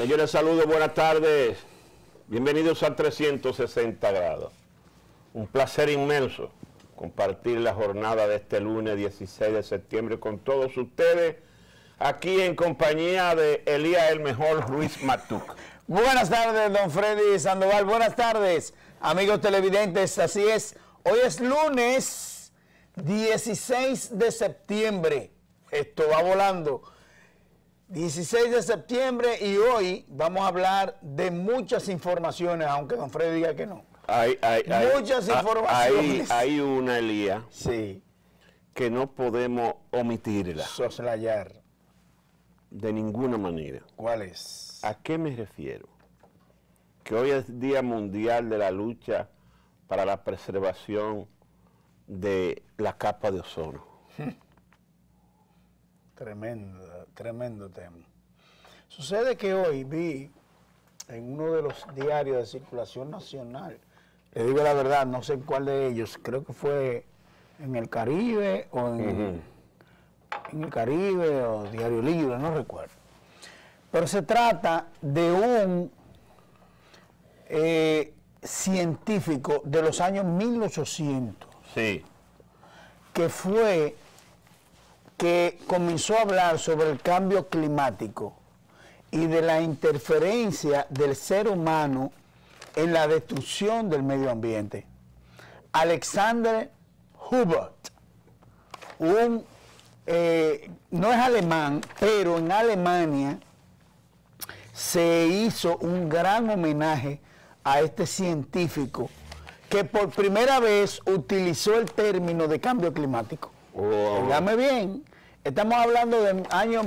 Señores, saludos, buenas tardes. Bienvenidos a 360 grados. Un placer inmenso compartir la jornada de este lunes 16 de septiembre con todos ustedes, aquí en compañía de Elías el Mejor Ruiz Matuc. Buenas tardes, don Freddy Sandoval. Buenas tardes, amigos televidentes. Así es, hoy es lunes 16 de septiembre. Esto va volando. 16 de septiembre y hoy vamos a hablar de muchas informaciones, aunque don Freddy diga que no. Muchas informaciones. Hay una, Elías, sí, que no podemos omitirla. Soslayar. De ninguna manera. ¿Cuál es? ¿A qué me refiero? Que hoy es Día Mundial de la Lucha para la Preservación de la Capa de Ozono. Tremendo tema. Sucede que hoy vi en uno de los diarios de circulación nacional, le digo la verdad, no sé en cuál de ellos, creo que fue en El Caribe o en El Caribe o Diario Libre, no recuerdo. Pero se trata de un científico de los años 1800. Sí. Que comenzó a hablar sobre el cambio climático y de la interferencia del ser humano en la destrucción del medio ambiente. Alexander Hubert, no es alemán, pero en Alemania se hizo un gran homenaje a este científico que por primera vez utilizó el término de cambio climático. Dígame bien, estamos hablando de años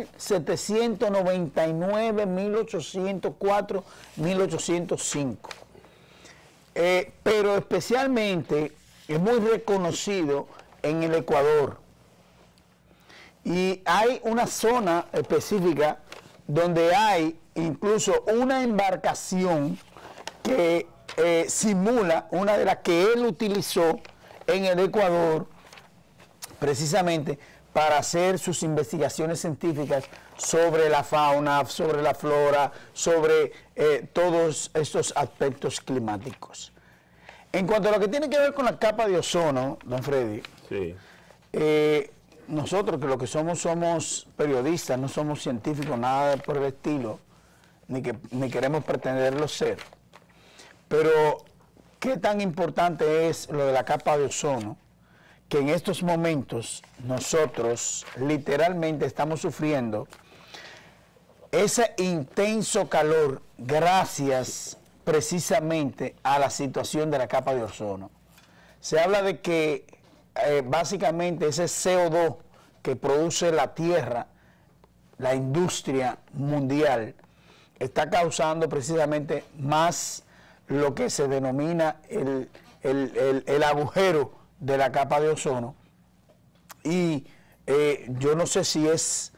1799, 1804, 1805. Pero especialmente es muy reconocido en el Ecuador. Y hay una zona específica donde hay incluso una embarcación que simula una de las que él utilizó en el Ecuador, precisamente para hacer sus investigaciones científicas sobre la fauna, sobre la flora, sobre todos estos aspectos climáticos. En cuanto a lo que tiene que ver con la capa de ozono, don Freddy, Sí. Nosotros que lo que somos periodistas, no somos científicos, nada por el estilo, ni queremos pretenderlo ser. Pero, ¿qué tan importante es lo de la capa de ozono? Que en estos momentos nosotros literalmente estamos sufriendo ese intenso calor gracias precisamente a la situación de la capa de ozono. Se habla de que básicamente ese CO2 que produce la Tierra, la industria mundial, está causando precisamente más lo que se denomina el agujero de la capa de ozono. Y yo no sé si es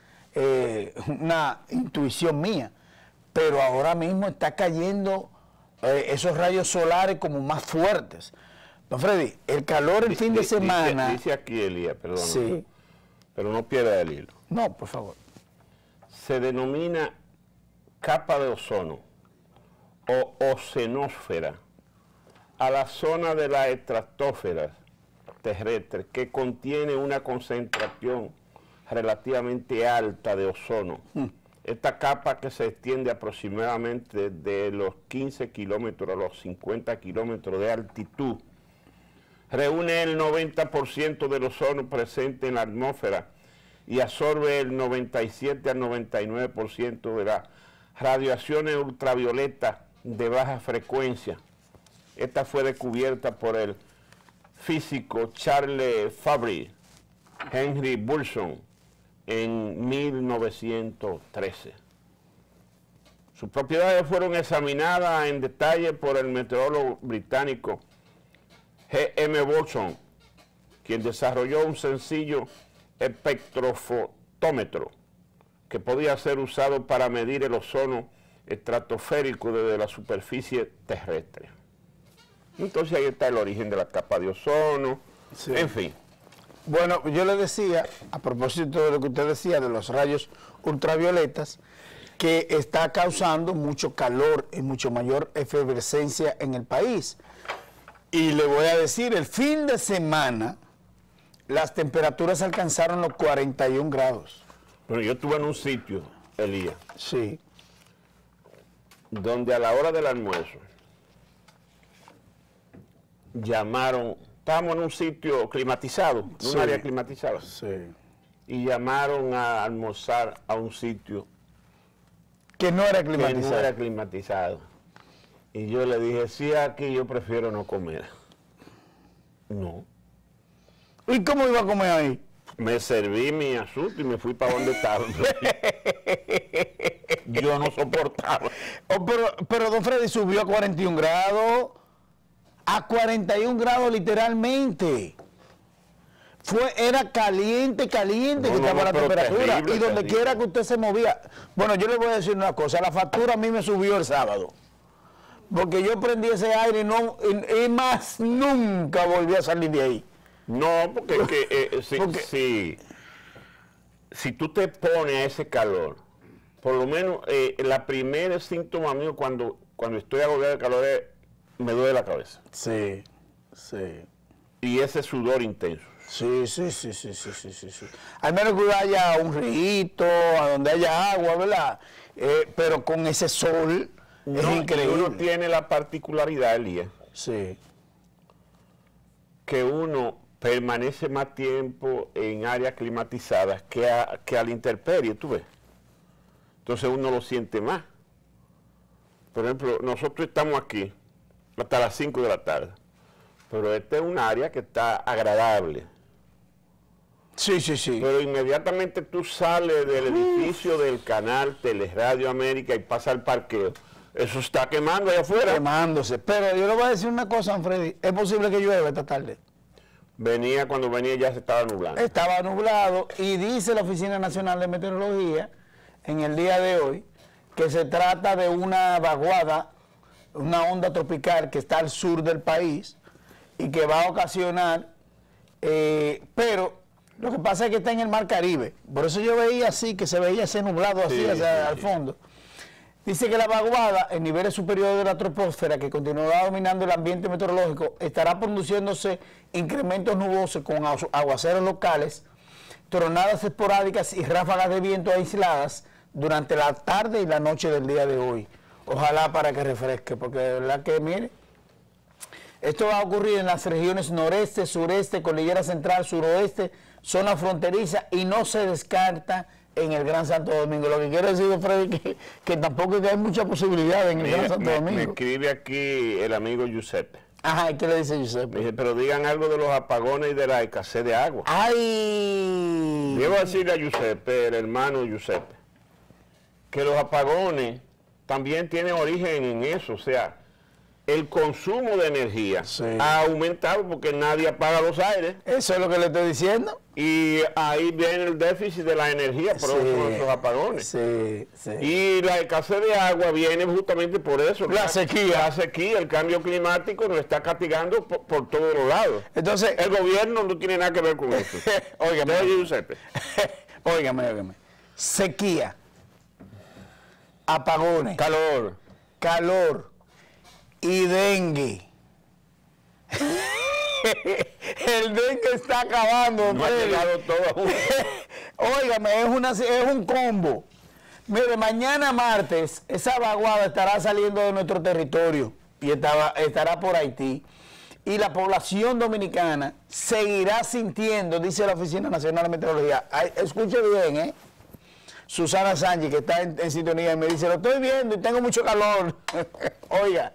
una intuición mía, pero ahora mismo está cayendo esos rayos solares como más fuertes. Don Freddy, el calor el fin de semana... Dice aquí, Elías, perdón, sí, pero no pierda el hilo. No, por favor. Se denomina capa de ozono o oceanósfera a la zona de la estratosfera terrestre que contiene una concentración relativamente alta de ozono. Esta capa, que se extiende aproximadamente de los 15 kilómetros a los 50 kilómetros de altitud, reúne el 90% del ozono presente en la atmósfera y absorbe el 97 al 99% de las radiaciones ultravioletas de baja frecuencia. Esta fue descubierta por el físico Charles Fabry Henry Wilson en 1913. Sus propiedades fueron examinadas en detalle por el meteorólogo británico G.M. Wilson, quien desarrolló un sencillo espectrofotómetro que podía ser usado para medir el ozono estratosférico desde la superficie terrestre. Entonces ahí está el origen de la capa de ozono, sí. En fin. Bueno, yo le decía, a propósito de lo que usted decía de los rayos ultravioletas, que está causando mucho calor y mucho mayor efervescencia en el país. Y le voy a decir, el fin de semana las temperaturas alcanzaron los 41 grados. Bueno, yo estuve en un sitio, Elías, Sí. donde a la hora del almuerzo llamaron, estábamos en un sitio climatizado, en Sí. un área climatizada, Sí. y llamaron a almorzar a un sitio Que no era que climatizado. no era climatizado. Y yo le dije, sí, aquí yo prefiero no comer. No. ¿Y cómo iba a comer ahí? Me serví mi asunto y me fui para donde estaba. Yo no soportaba. Oh, pero don Freddy subió a 41 grados. A 41 grados literalmente. Era caliente, caliente que estaba la pero temperatura. terrible, Y donde terrible. quiera que usted se movía. Bueno, yo le voy a decir una cosa. La factura a mí me subió el sábado. Porque yo prendí ese aire y más nunca volví a salir de ahí. No, porque es que, Porque- si tú te pones a ese calor, por lo menos la primera síntoma mío cuando estoy agobiado de calor es me duele la cabeza. Sí, sí. Y ese sudor intenso. Sí. Al menos que haya un río, a donde haya agua, ¿verdad? Pero con ese sol es No, increíble. y uno tiene la particularidad, Elías, Sí, que uno permanece más tiempo en áreas climatizadas que a la intemperie, tú ves. Entonces uno lo siente más. Por ejemplo, nosotros estamos aquí hasta las 5 de la tarde, pero esta es un área que está agradable. sí. Pero inmediatamente tú sales del edificio del canal Teleradio América y pasas al parqueo. Eso está quemando allá afuera. Quemándose. Pero yo le voy a decir una cosa, Freddy. Es posible que llueva esta tarde. Cuando venía ya se estaba nublando. Estaba nublado y dice la Oficina Nacional de Meteorología en el día de hoy que se trata de una vaguada, una onda tropical que está al sur del país y que va a ocasionar, pero lo que pasa es que está en el Mar Caribe. Por eso yo veía así, que se veía ese nublado así Sí, al sí. fondo. Dice que la vaguada en niveles superiores de la troposfera, que continuará dominando el ambiente meteorológico, estará produciéndose incrementos nubosos con aguaceros locales, tronadas esporádicas y ráfagas de viento aisladas durante la tarde y la noche del día de hoy. Ojalá para que refresque, porque de verdad que, mire, esto va a ocurrir en las regiones noreste, sureste, cordillera central, suroeste, zona fronteriza y no se descarta en el Gran Santo Domingo. Lo que quiero decir, Freddy, que tampoco hay mucha posibilidad en el Gran Santo Me Domingo. escribe aquí el amigo Giuseppe. Ajá, ¿y qué le dice Me Giuseppe? dice, pero digan algo de los apagones y de la escasez de agua. ¡Ay! Debo decirle a Giuseppe, el hermano de Giuseppe, que los apagones también tienen origen en eso. O sea, el consumo de energía Sí. ha aumentado porque nadie apaga los aires. Eso es lo que le estoy diciendo. Y ahí viene el déficit de la energía por esos apagones. Sí. Y la escasez de agua viene justamente por eso. La sequía. La sequía, el cambio climático nos está castigando por todos los lados. Entonces, El gobierno no tiene nada que ver con eso. óigame, Oye, Giuseppe. óigame. Sequía, apagones, calor y dengue. El dengue está acabando. No ha Freddy. llegado todo junto. Óigame, es un combo. Mire, mañana martes, esa vaguada estará saliendo de nuestro territorio y estará por Haití. Y la población dominicana seguirá sintiendo, dice la Oficina Nacional de Meteorología. Ay, escuche bien, ¿eh? Susana Sánchez, que está en sintonía, y me dice, lo estoy viendo y tengo mucho calor. Oiga,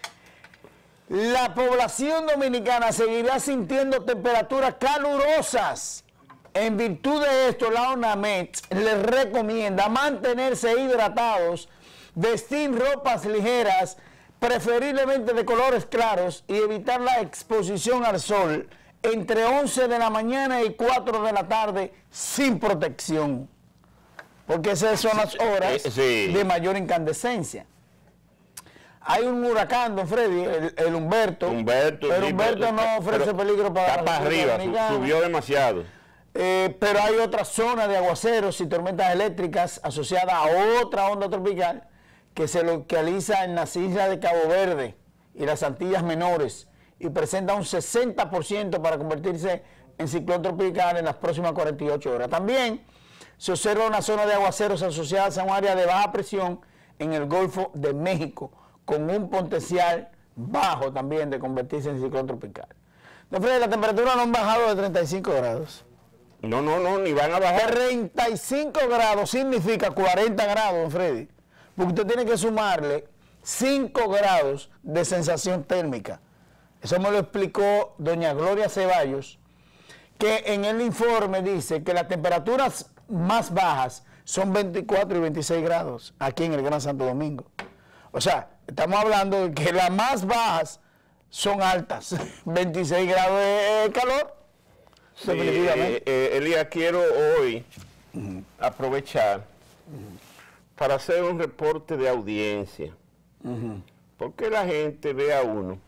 la población dominicana seguirá sintiendo temperaturas calurosas. En virtud de esto, la ONAMET les recomienda mantenerse hidratados, vestir ropas ligeras, preferiblemente de colores claros, y evitar la exposición al sol entre 11 de la mañana y 4 de la tarde sin protección. Porque esas son las horas Sí. de mayor incandescencia. Hay un huracán, don Freddy, el Humberto. Pero sí, Humberto no ofrece pero peligro para está para República arriba, Dominicana. subió demasiado. Pero hay otra zona de aguaceros y tormentas eléctricas asociadas a otra onda tropical que se localiza en las islas de Cabo Verde y las Antillas Menores y presenta un 60% para convertirse en ciclón tropical en las próximas 48 horas. También se observa una zona de aguaceros asociadas a un área de baja presión en el Golfo de México, con un potencial bajo también de convertirse en ciclón tropical. De Freddy, la temperatura no ha bajado de 35 grados. No, ni van a bajar. 35 grados significa 40 grados, don Freddy. Porque usted tiene que sumarle 5 grados de sensación térmica. Eso me lo explicó doña Gloria Ceballos, que en el informe dice que las temperaturas más bajas son 24 y 26 grados aquí en el Gran Santo Domingo. O sea, estamos hablando de que las más bajas son altas. 26 grados de calor. Sí, Elías, quiero hoy aprovechar para hacer un reporte de audiencia. Porque la gente ve a uno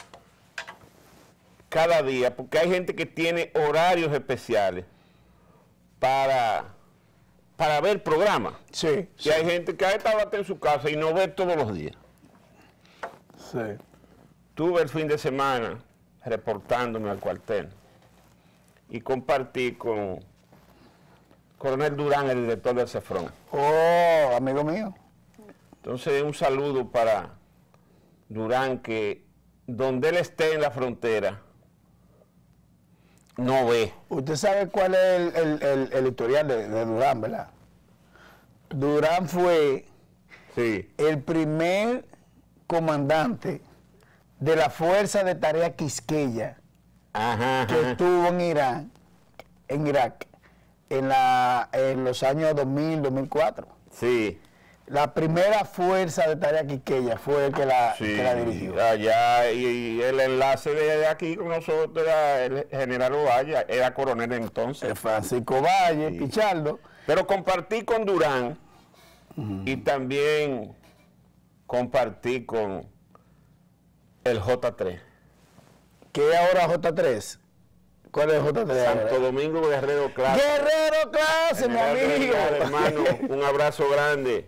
cada día, porque hay gente que tiene horarios especiales para ver programas. Sí. Y hay gente que ha estado hasta en su casa y no ve todos los días. Sí. Tuve el fin de semana reportándome al cuartel y compartí con Coronel Durán, el director del CEFRON. Oh, amigo mío. Entonces, un saludo para Durán, que donde él esté en la frontera, no ve. Usted sabe cuál es el historial de Durán, ¿verdad? Durán fue el primer comandante de la Fuerza de Tarea Quisqueya que estuvo en Irak, en los años 2000, 2004. Sí. La primera Fuerza de Tarea Quisqueya fue el que la dirigió. Allá, y el enlace de aquí con nosotros era el general Ovalle, era coronel entonces. Francisco Valle, sí. Pichardo. Pero compartí con Durán y también compartí con el J3. ¿Qué es ahora J3? ¿Cuál es J3? Santo Domingo Guerrero Clase. Guerrero Clase, mi amigo. Hermano, un abrazo grande.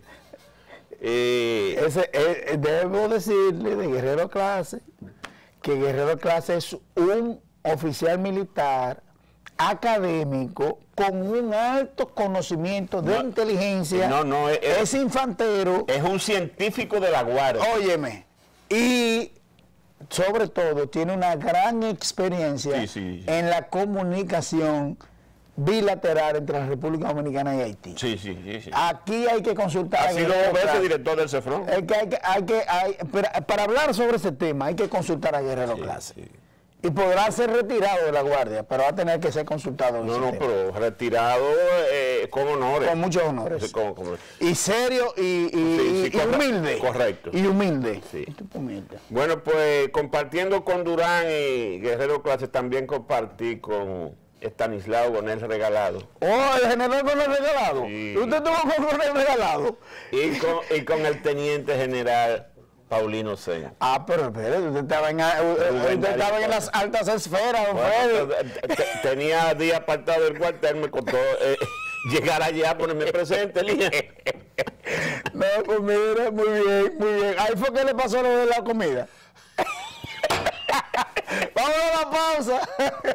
Debo decirle de Guerrero Clase que Guerrero Clase es un oficial militar académico con un alto conocimiento de inteligencia. Es infantero. Es un científico de la Guardia. Óyeme. Y sobre todo tiene una gran experiencia en la comunicación bilateral entre la República Dominicana y Haití. Sí. Aquí hay que consultar. Ha sido 2 veces director del CEFRON. Para hablar sobre ese tema hay que consultar a Guerrero Clase. Sí. Y podrá ser retirado de la Guardia, pero va a tener que ser consultado. Pero retirado con honores. Con muchos honores. Sí, y serio y humilde. Correcto. Y humilde. Sí. Bueno, pues compartiendo con Durán y Guerrero Clase, también compartí con Estanislao Gonel Regalado. Oh, el general Gonel Regalado. Sí. ¿Usted estuvo con Gonel Regalado? Y con el teniente general Paulino Sen. Pero espérate, usted estaba en las altas esferas, don Freddy. Tenía días apartado del cuartel, me costó llegar allá a ponerme presente, Elías. No, pues mira, muy bien. Ahí fue que le pasó lo de la comida. Vamos a la pausa.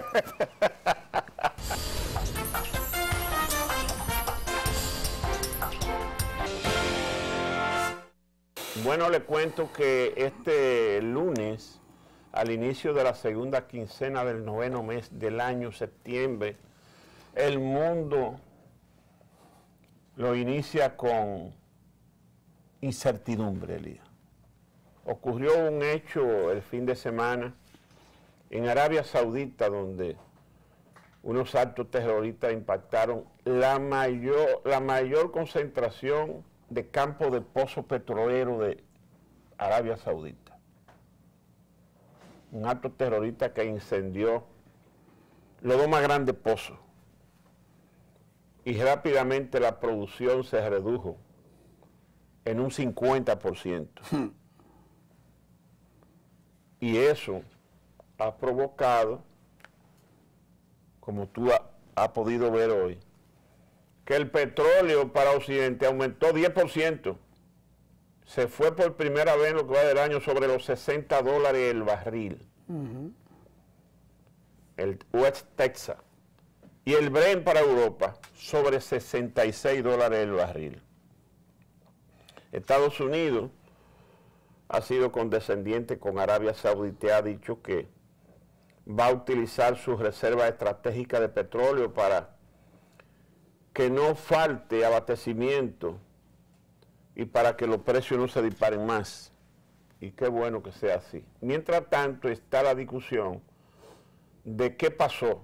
Bueno, le cuento que este lunes, al inicio de la segunda quincena del 9º mes del año septiembre, el mundo lo inicia con incertidumbre, Elías. Ocurrió un hecho el fin de semana en Arabia Saudita, donde unos actos terroristas impactaron la mayor concentración de campos de pozos petroleros de Arabia Saudita. Un acto terrorista que incendió los 2 más grandes pozos. Y rápidamente la producción se redujo en un 50%. Y eso ha provocado, como tú ha podido ver hoy que el petróleo para Occidente aumentó 10%. Se fue por primera vez en lo que va del año sobre los $60 el barril. El West Texas. Y el Brent para Europa sobre $66 el barril. Estados Unidos ha sido condescendiente con Arabia Saudita y ha dicho que va a utilizar sus reservas estratégicas de petróleo para que no falte abastecimiento y para que los precios no se disparen más. Y qué bueno que sea así. Mientras tanto está la discusión de qué pasó,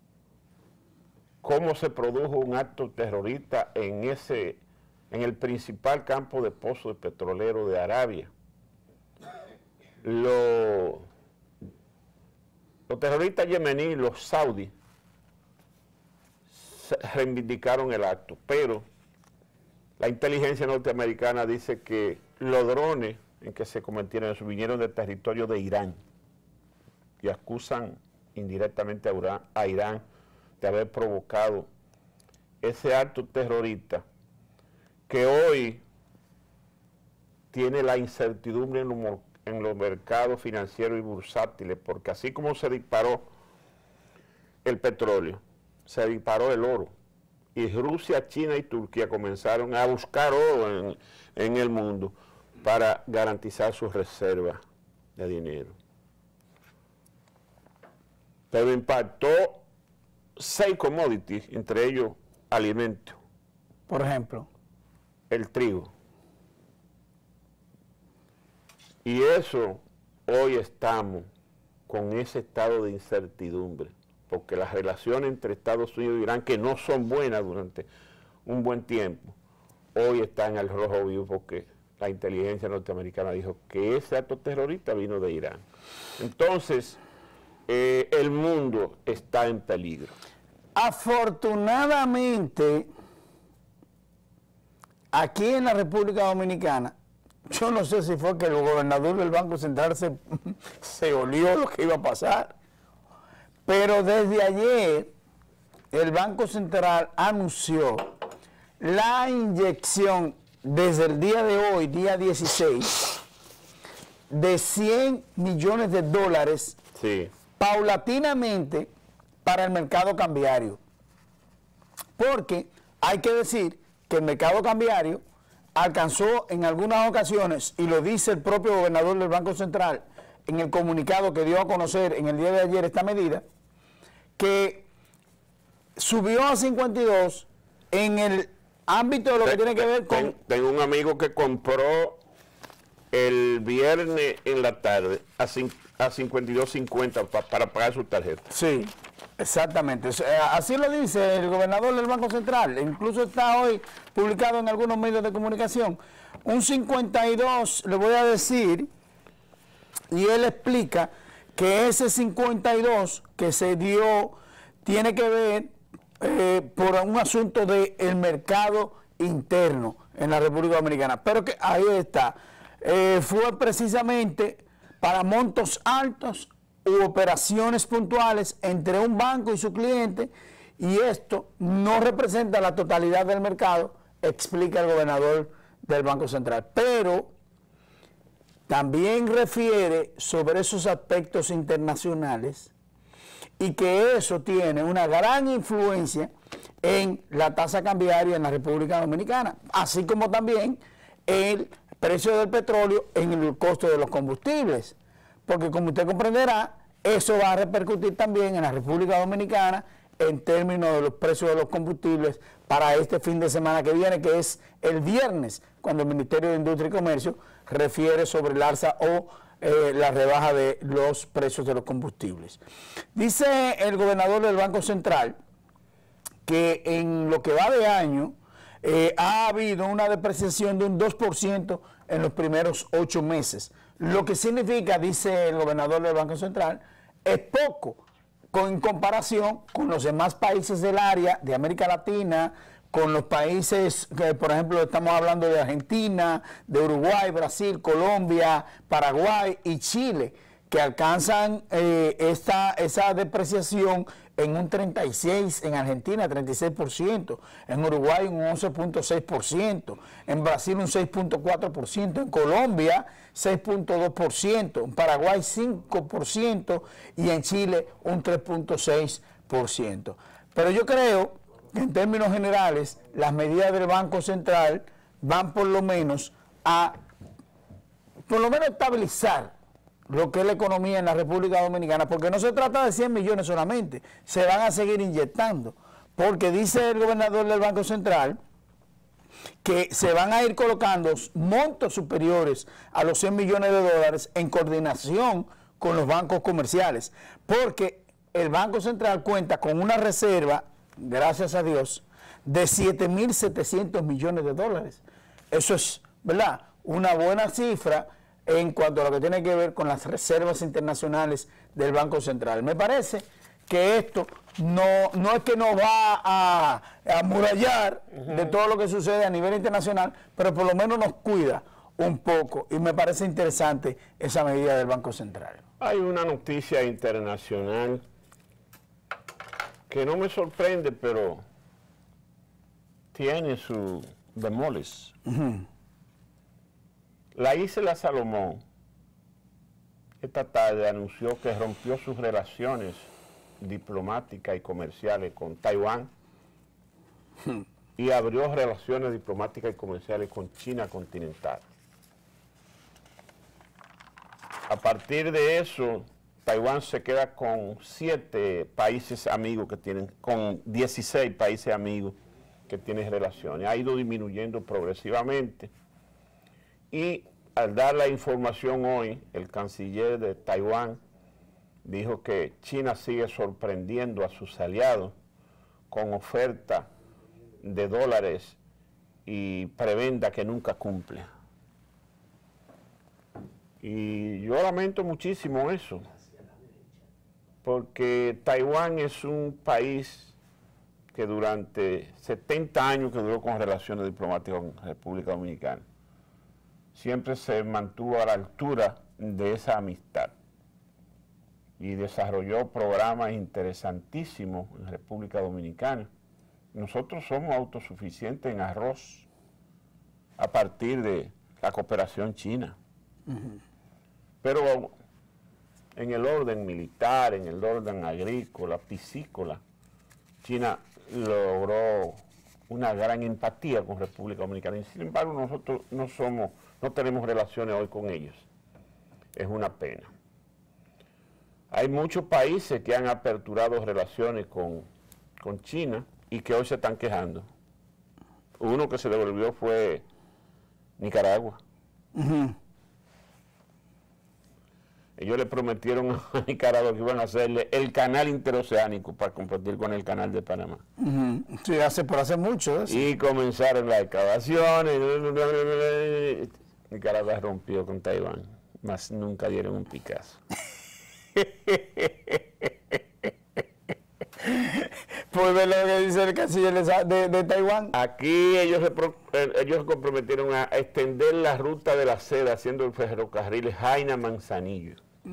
cómo se produjo un acto terrorista en el principal campo de pozos petroleros de Arabia. Los terroristas yemeníes, los saudíes, reivindicaron el acto, pero la inteligencia norteamericana dice que los drones en que se cometieron eso vinieron del territorio de Irán y acusan indirectamente a Irán de haber provocado ese acto terrorista que hoy tiene la incertidumbre en los mercados financieros y bursátiles, porque así como se disparó el petróleo, se disparó el oro, y Rusia, China y Turquía comenzaron a buscar oro en el mundo para garantizar sus reservas de dinero. Pero impactó 6 commodities, entre ellos alimentos. Por ejemplo, el trigo. Y eso, hoy estamos con ese estado de incertidumbre, porque las relaciones entre Estados Unidos y Irán, que no son buenas durante un buen tiempo, hoy están al rojo vivo porque la inteligencia norteamericana dijo que ese acto terrorista vino de Irán. Entonces, el mundo está en peligro. Afortunadamente, aquí en la República Dominicana, yo no sé si fue que el gobernador del Banco Central se olió lo que iba a pasar, pero desde ayer el Banco Central anunció la inyección desde el día de hoy, día 16, de $100 millones sí, paulatinamente para el mercado cambiario. Porque hay que decir que el mercado cambiario alcanzó en algunas ocasiones, y lo dice el propio gobernador del Banco Central en el comunicado que dio a conocer en el día de ayer esta medida, que subió a 52 en el ámbito de lo que tiene que ver con... Tengo un amigo que compró el viernes en la tarde a 52.50 para pagar su tarjeta. Sí, exactamente. Así lo dice el gobernador del Banco Central. Incluso está hoy publicado en algunos medios de comunicación. Un 52, le voy a decir, y él explica que ese 52 que se dio tiene que ver por un asunto del mercado interno en la República Dominicana. Pero que ahí está. Fue precisamente para montos altos u operaciones puntuales entre un banco y su cliente, y esto no representa la totalidad del mercado, explica el gobernador del Banco Central. Pero también refiere sobre esos aspectos internacionales y que eso tiene una gran influencia en la tasa cambiaria en la República Dominicana, así como también el precio del petróleo en el costo de los combustibles, porque como usted comprenderá, eso va a repercutir también en la República Dominicana en términos de los precios de los combustibles para este fin de semana que viene, que es el viernes, cuando el Ministerio de Industria y Comercio refiere sobre el alza o la rebaja de los precios de los combustibles. Dice el gobernador del Banco Central que en lo que va de año ha habido una depreciación de un 2% en los primeros 8 meses. Lo que significa, dice el gobernador del Banco Central, es poco en comparación con los demás países del área de América Latina, con los países que, por ejemplo, estamos hablando de Argentina, de Uruguay, Brasil, Colombia, Paraguay y Chile, que alcanzan esa depreciación en un 36%, en Argentina 36%, en Uruguay un 11.6%, en Brasil un 6.4%, en Colombia 6.2%, en Paraguay 5% y en Chile un 3.6%. Pero yo creo que en términos generales las medidas del Banco Central van por lo menos a estabilizar lo que es la economía en la República Dominicana, porque no se trata de 100 millones solamente, se van a seguir inyectando, porque dice el gobernador del Banco Central que se van a ir colocando montos superiores a los 100 millones de dólares en coordinación con los bancos comerciales, porque el Banco Central cuenta con una reserva, gracias a Dios, de 7.700 millones de dólares. Eso es, ¿verdad?, una buena cifra en cuanto a lo que tiene que ver con las reservas internacionales del Banco Central. Me parece que esto no es que nos va a amurallar de todo lo que sucede a nivel internacional, pero por lo menos nos cuida un poco, y me parece interesante esa medida del Banco Central. Hay una noticia internacional que no me sorprende, pero tiene su bemoles. La isla Salomón esta tarde anunció que rompió sus relaciones diplomáticas y comerciales con Taiwán y abrió relaciones diplomáticas y comerciales con China continental. A partir de eso, Taiwán se queda con 7 países amigos que tienen, con 16 países amigos que tienen relaciones. Ha ido disminuyendo progresivamente. Y al dar la información hoy, el canciller de Taiwán dijo que China sigue sorprendiendo a sus aliados con ofertas de dólares y prebenda que nunca cumple. Y yo lamento muchísimo eso, porque Taiwán es un país que durante 70 años que duró con relaciones diplomáticas con República Dominicana, siempre se mantuvo a la altura de esa amistad y desarrolló programas interesantísimos en República Dominicana. Nosotros somos autosuficientes en arroz a partir de la cooperación china. Pero en el orden militar, en el orden agrícola, piscícola, China logró una gran empatía con República Dominicana. Y sin embargo, nosotros no tenemos relaciones hoy con ellos. Es una pena. Hay muchos países que han aperturado relaciones con China y que hoy se están quejando. Uno que se devolvió fue Nicaragua. Ellos le prometieron a Nicaragua que iban a hacerle el canal interoceánico para compartir con el canal de Panamá. Sí, por hace mucho. Y comenzaron las excavaciones. Nicaragua rompió con Taiwán, mas nunca dieron un Picasso. Pues ver lo que dice el canciller de Taiwán. Aquí ellos se comprometieron a extender la ruta de la seda haciendo el ferrocarril Jaina-Manzanillo.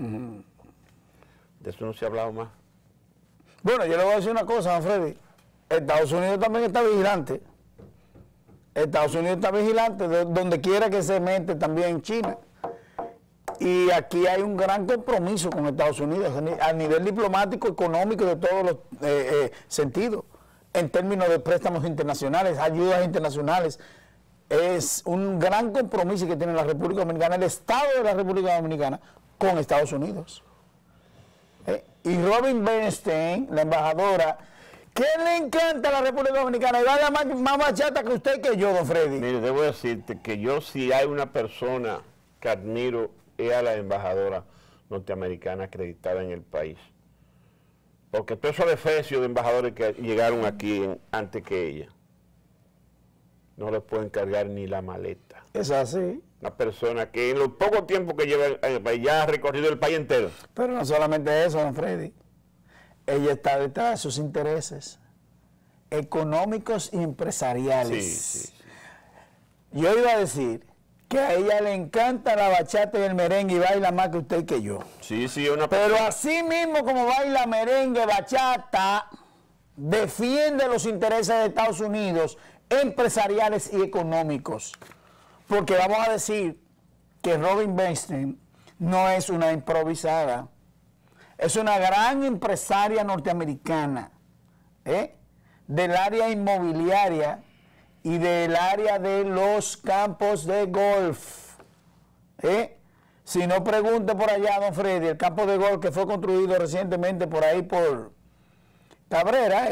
De eso no se ha hablado más. Bueno, yo le voy a decir una cosa, don Freddy. Estados Unidos también está vigilante. Estados Unidos está vigilante de donde quiera que se mete, también en China. Y aquí hay un gran compromiso con Estados Unidos a nivel diplomático, económico, de todos los sentidos, en términos de préstamos internacionales, ayudas internacionales. Es un gran compromiso que tiene la República Dominicana, el Estado de la República Dominicana, con Estados Unidos. Y Robin Bernstein, la embajadora, que le encanta a la República Dominicana, y vaya más bachata que usted que yo, don Freddy. Mire, debo decirte que yo, si hay una persona que admiro, es a la embajadora norteamericana acreditada en el país. Porque todos esos defecios de embajadores que llegaron aquí antes que ella, no les pueden cargar ni la maleta. Es así. Una persona que en lo poco tiempo que lleva ya ha recorrido el país entero. Pero no solamente eso, don Freddy. Ella está detrás de sus intereses económicos y empresariales. Sí. Yo iba a decir que a ella le encanta la bachata y el merengue y baila más que usted y que yo. Sí, sí, una Pero así mismo como baila merengue, bachata, defiende los intereses de Estados Unidos, empresariales y económicos. Porque vamos a decir que Robin Weinstein no es una improvisada, es una gran empresaria norteamericana, del área inmobiliaria y del área de los campos de golf. Si no, pregunte por allá, don Freddy, el campo de golf que fue construido recientemente por ahí por Cabrera,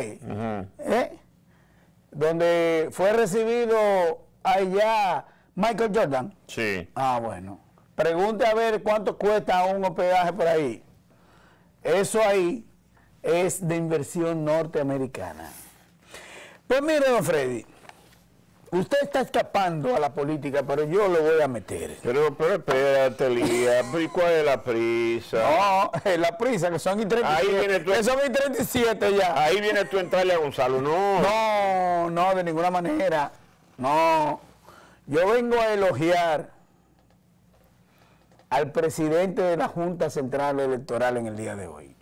donde fue recibido allá Michael Jordan. Sí. Ah, bueno. Pregunte a ver cuánto cuesta un hospedaje por ahí. Eso ahí es de inversión norteamericana. Pues mire, don Freddy, usted está escapando a la política, pero yo lo voy a meter. Pero espérate, Elías, ¿y cuál es la prisa? No, la prisa, que son y 37. Ahí viene tú. Que son y 37 ya. Ahí viene tú a entrarle a Gonzalo, no. No, no, de ninguna manera. No. Yo vengo a elogiar al presidente de la Junta Central Electoral en el día de hoy.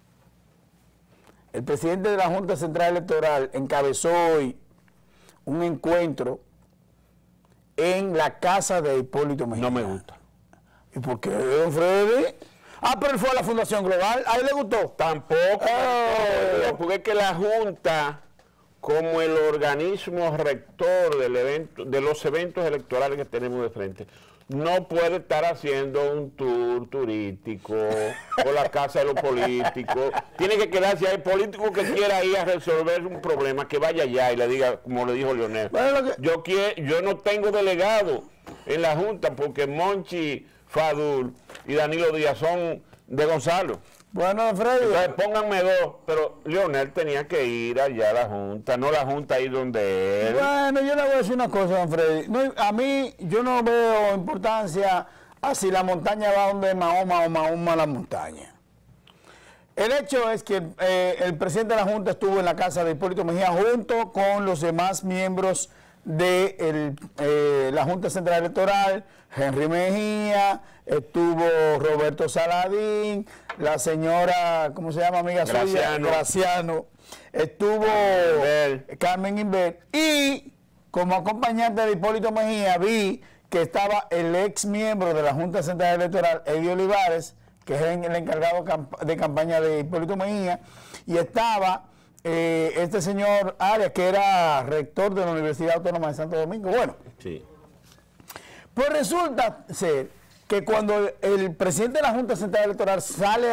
El presidente de la Junta Central Electoral encabezó hoy un encuentro en la casa de Hipólito Mejía. No me gusta. ¿Y por qué, don Freddy? Ah, pero él fue a la Fundación Global. ¿A él le gustó? Tampoco, porque es que la Junta, como el organismo rector del evento, de los eventos electorales que tenemos de frente, no puede estar haciendo un tour turístico por la casa de los políticos. Tiene que quedarse ahí. El político que quiera ir a resolver un problema, que vaya allá y le diga, como le dijo Leonel, Bueno, yo no tengo delegado en la Junta porque Monchi Fadul y Danilo Díaz son de Gonzalo. Bueno, don Freddy. Entonces pónganme dos, pero Leonel tenía que ir allá a la Junta, no la Junta ahí donde él. Bueno, yo le voy a decir una cosa, don Freddy. No, a mí, yo no veo importancia a si la montaña va donde Mahoma o Mahoma a la montaña. El hecho es que el presidente de la Junta estuvo en la casa de Hipólito Mejía junto con los demás miembros de la Junta Central Electoral, Henry Mejía, estuvo Roberto Saladín, la señora, ¿cómo se llama, amiga suya? Graciano. Estuvo Carmen Inver. Y como acompañante de Hipólito Mejía vi que estaba el ex miembro de la Junta Central Electoral, Eddie Olivares, que es el encargado de campaña de Hipólito Mejía, y estaba este señor Arias, que era rector de la Universidad Autónoma de Santo Domingo. Bueno, sí. Pues resulta ser que cuando el presidente de la Junta Central Electoral sale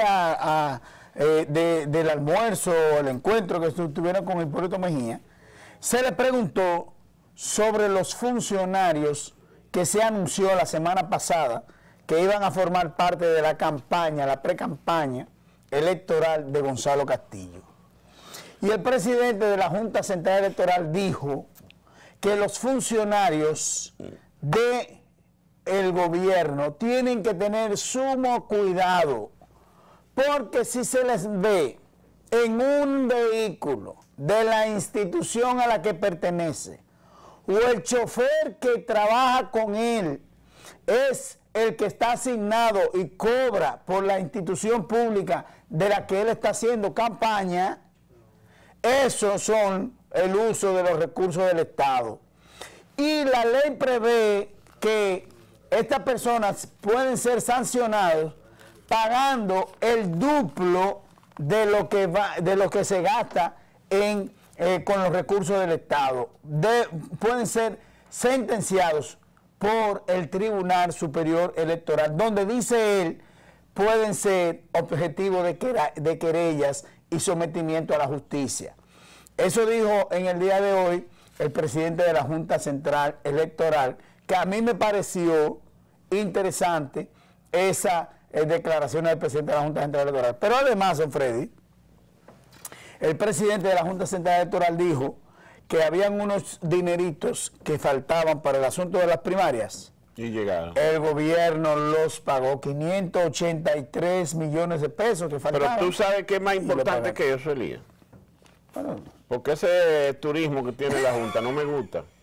del almuerzo, el encuentro que tuvieron con Hipólito Mejía, se le preguntó sobre los funcionarios que se anunció la semana pasada que iban a formar parte de la campaña, la pre-campaña electoral de Gonzalo Castillo. Y el presidente de la Junta Central Electoral dijo que los funcionarios del gobierno tienen que tener sumo cuidado, porque si se les ve en un vehículo de la institución a la que pertenece, o el chofer que trabaja con él es el que está asignado y cobra por la institución pública de la que él está haciendo campaña, esos son el uso de los recursos del Estado. Y la ley prevé que estas personas pueden ser sancionadas pagando el duplo de lo que se gasta con los recursos del Estado. Pueden ser sentenciados por el Tribunal Superior Electoral, donde dice él pueden ser objetivos de querellas y sometimiento a la justicia. Eso dijo en el día de hoy el presidente de la Junta Central Electoral, que a mí me pareció interesante esa declaración del presidente de la Junta Central Electoral. Pero además, don Freddy, el presidente de la Junta Central Electoral dijo que habían unos dineritos que faltaban para el asunto de las primarias. Y llegaron. El gobierno los pagó, 583 millones de pesos que faltaban. Pero tú sabes que es más importante que eso, Elías. Bueno, porque ese turismo que tiene la Junta no me gusta.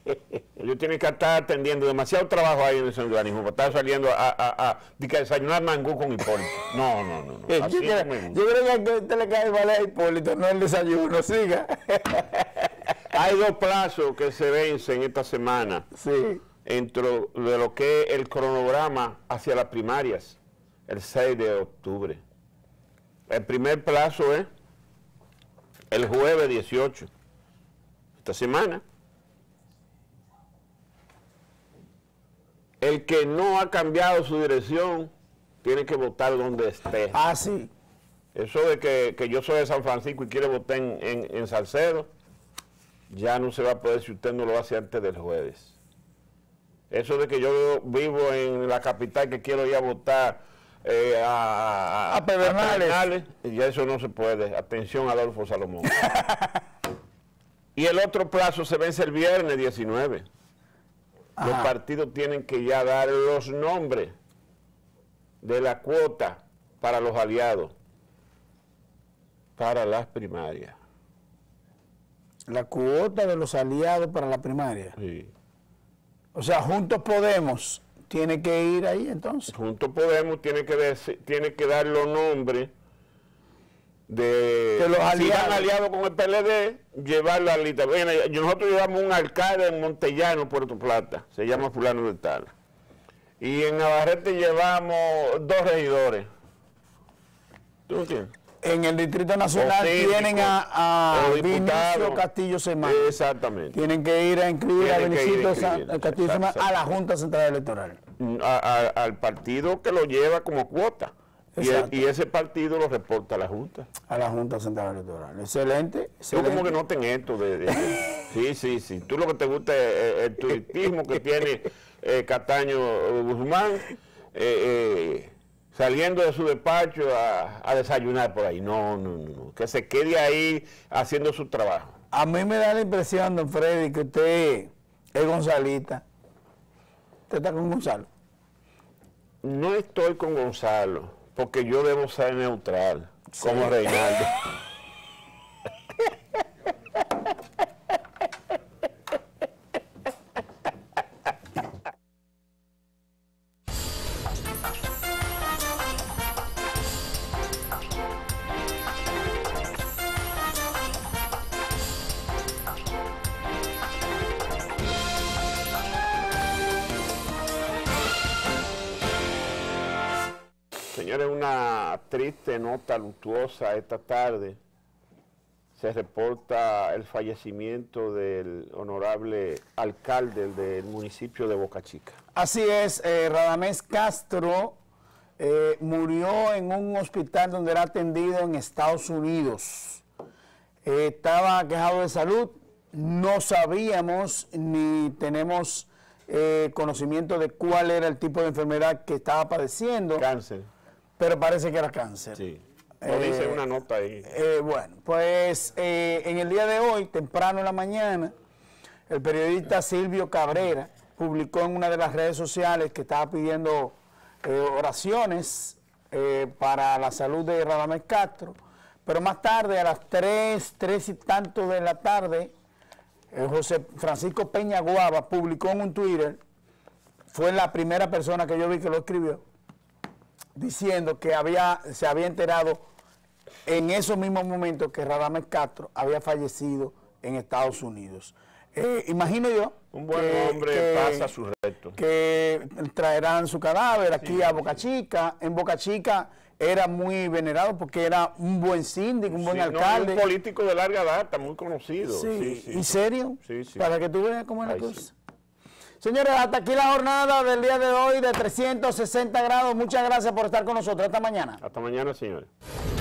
Ellos tienen que estar atendiendo demasiado trabajo ahí en ese organismo para estar saliendo a desayunar mangú con Hipólito. No. Yo creo que a usted le cae mal a Hipólito, no el desayuno, siga. Hay 2 plazos que se vencen esta semana. Sí. Dentro de lo que es el cronograma hacia las primarias, el 6 de octubre. El primer plazo es el jueves 18, esta semana. El que no ha cambiado su dirección tiene que votar donde esté. Ah, sí. Eso de que yo soy de San Francisco y quiere votar en Salcedo, ya no se va a poder si usted no lo hace antes del jueves. Eso de que yo vivo en la capital que quiero ir a votar a Pedernales, ya eso no se puede. Atención, Adolfo Salomón. Y el otro plazo se vence el viernes 19. Ajá. Los partidos tienen que ya dar los nombres de la cuota para los aliados para las primarias. La cuota de los aliados para la primaria. Sí. O sea, Juntos Podemos tiene que ir ahí entonces. Juntos Podemos tiene que dar los nombres de los aliados. Si están aliados con el PLD, llevar la lista. Bueno, nosotros llevamos un alcalde en Montellano, Puerto Plata, se llama fulano de tal. Y en Navarrete llevamos 2 regidores. ¿Tú entiendes? En el Distrito Nacional tienen a Vinicio Castillo Semán. Exactamente. Tienen que ir a inscribir a Vinicio Castillo Semán a la Junta Central Electoral. Al partido que lo lleva como cuota. Y ese partido lo reporta a la Junta. A la Junta Central Electoral. Excelente. Tú como que noten esto. Sí. Tú lo que te gusta es el turismo que tiene Cataño Guzmán. Saliendo de su despacho a desayunar por ahí. No. Que se quede ahí haciendo su trabajo. A mí me da la impresión, don Freddy, que usted es Gonzalita. ¿Usted está con Gonzalo? No estoy con Gonzalo, porque yo debo ser neutral, sí, como Reinaldo. Señores, una triste nota luctuosa esta tarde. Se reporta el fallecimiento del honorable alcalde del municipio de Boca Chica. Así es, Radamés Castro murió en un hospital donde era atendido en Estados Unidos. Estaba quejado de salud, no sabíamos ni tenemos conocimiento de cuál era el tipo de enfermedad que estaba padeciendo. Cáncer. Pero parece que era cáncer. Sí. Lo dice una nota ahí. Bueno, pues en el día de hoy, temprano en la mañana, el periodista Silvio Cabrera publicó en una de las redes sociales que estaba pidiendo oraciones para la salud de Radamés Castro. Pero más tarde, a las 3 y tanto de la tarde, José Francisco Peña Guava publicó en un Twitter, fue la primera persona que yo vi que lo escribió, diciendo que se había enterado en esos mismos momentos que Radamés Castro había fallecido en Estados Unidos. Imagino yo un buen hombre pasa su reto. Que traerán su cadáver aquí a Boca Chica. En Boca Chica era muy venerado porque era un buen síndico, un buen alcalde. Un político de larga data, muy conocido. Sí. ¿Y serio? Sí. Para que tú veas cómo es la cosa. Sí. Señores, hasta aquí la jornada del día de hoy de 360 grados. Muchas gracias por estar con nosotros. Hasta mañana. Hasta mañana, señores.